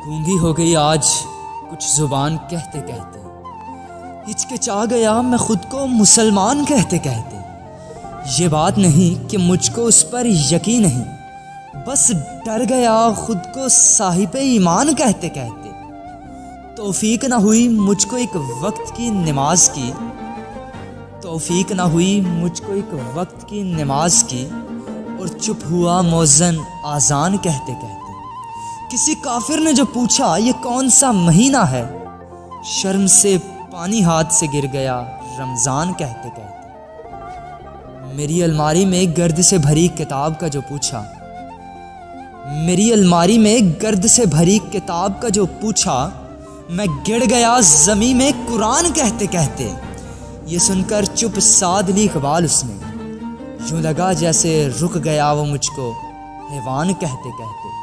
گونگی ہو گئی آج کچھ زبان کہتے کہتے، ہچکچا گیا میں خود کو مسلمان کہتے کہتے۔ یہ بات نہیں کہ مجھ کو اس پر یقین نہیں، بس ڈر گیا خود کو صاحب ایمان کہتے کہتے۔ توفیق نہ ہوئی مجھ کو ایک وقت کی نماز کی، توفیق نہ ہوئی مجھ کو ایک وقت کی نماز کی، اور چپ ہوا مؤذن آذان کہتے کہتے۔ کسی کافر نے جو پوچھا یہ کون سا مہینہ ہے، شرم سے پانی ہاتھ سے گر گیا رمضان کہتے کہتے۔ میری الماری میں گرد سے بھری کتاب کا جو پوچھا، میری الماری میں گرد سے بھری کتاب کا جو پوچھا، میں گڑ گیا زمیں میں قرآن کہتے کہتے۔ یہ سن کر چپ سادھ لی اقبال اس نے، یوں لگا جیسے رک گیا وہ مجھ کو حیوان کہتے کہتے۔